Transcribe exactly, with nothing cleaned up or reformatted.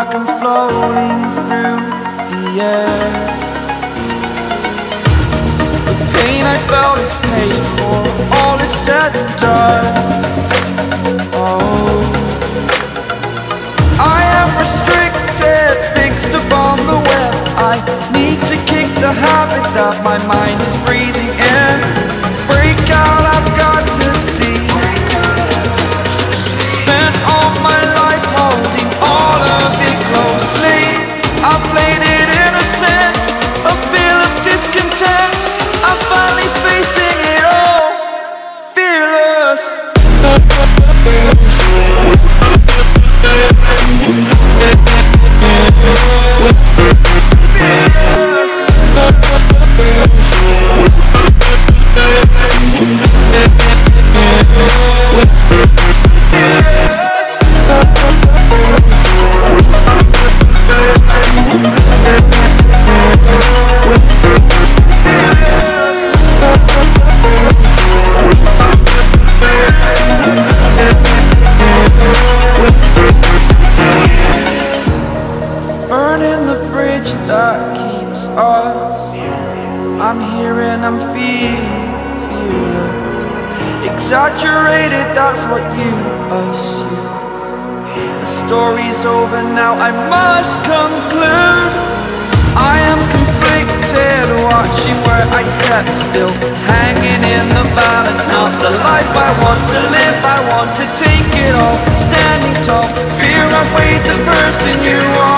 like I'm floating through the air. The pain I felt is paid for, all is said and done. Oh, I am restricted, fixed upon the web. I need to kick the habit that my mind is breathing in. Break out, I've got to see. Spent all my life holding all of it closely. I played it innocent, a feel of discontent. I'm finally facing it all, fearless. Burning the bridge that keeps us. I'm here and I'm feeling fearless. Exaggerated, that's what you assume. The story's over now, I must conclude. I am conflicted, watching where I step still, hanging in the balance. Not the life I want to live, I want to take it all. Standing tall, fear I weighed the person you are.